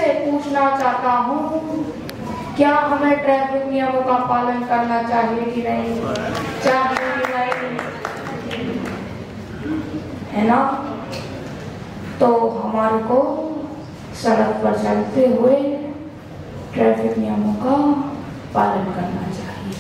पूछना चाहता हूँ, क्या हमें ट्रैफिक नियमों का पालन करना चाहिए कि नहीं? चाहिए कि नहीं, है ना? तो हमारे को सड़क पर चलते हुए ट्रैफिक नियमों का पालन करना चाहिए।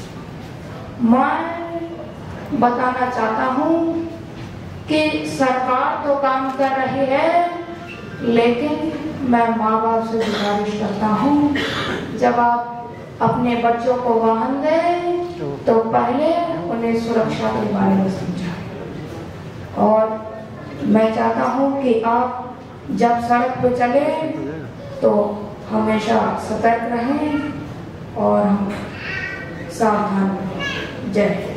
मैं बताना चाहता हूँ कि सरकार तो काम कर रही है, लेकिन मैं माँ बाप से गुजारिश करता हूँ, जब आप अपने बच्चों को वाहन दें तो पहले उन्हें सुरक्षा के बारे में समझाएं। और मैं चाहता हूँ कि आप जब सड़क पर चले तो हमेशा सतर्क रहें और हम सावधान रहें। जय हिंद।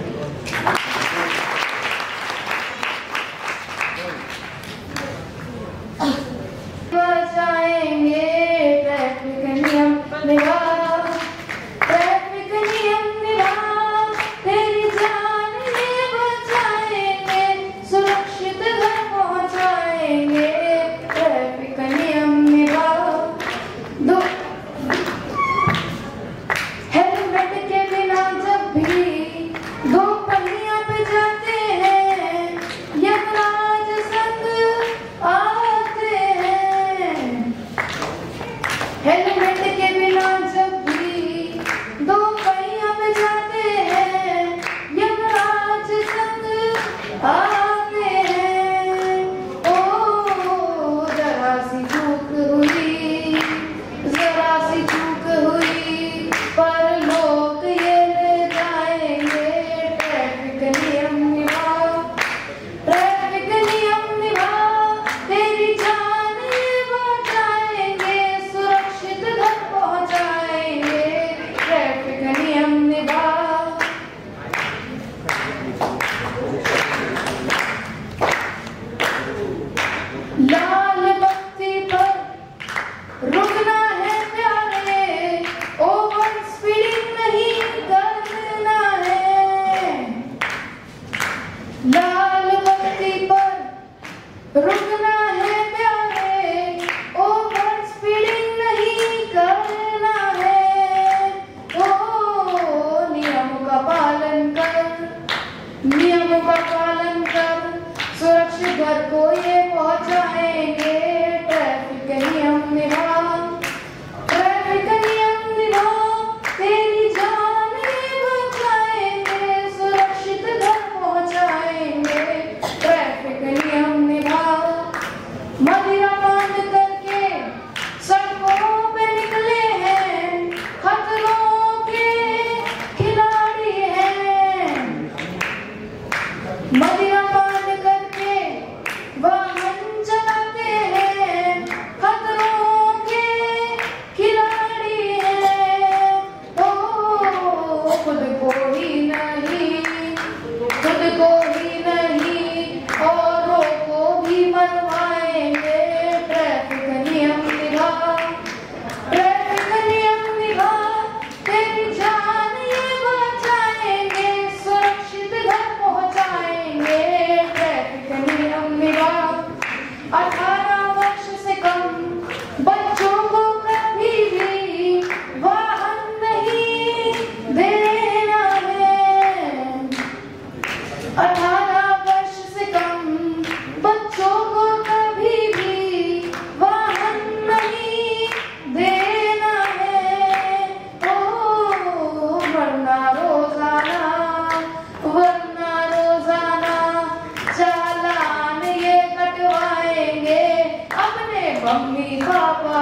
मम्मी पापा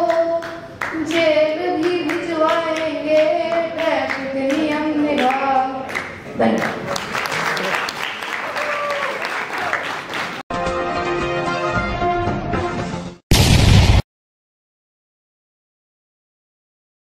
को जेल भी भिजवाएंगे, ट्रैफिक नियम निभा।